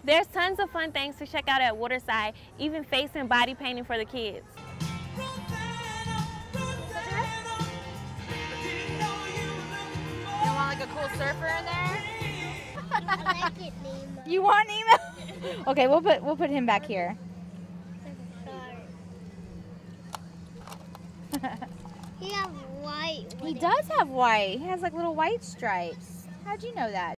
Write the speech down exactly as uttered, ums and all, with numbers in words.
There's tons of fun things to check out at Waterside, even face and body painting for the kids. You want like a cool surfer in there? I like it, Nemo. You want Nemo? Okay, we'll put we'll put him back here. He has white. He does have white. He has like little white stripes. How'd you know that?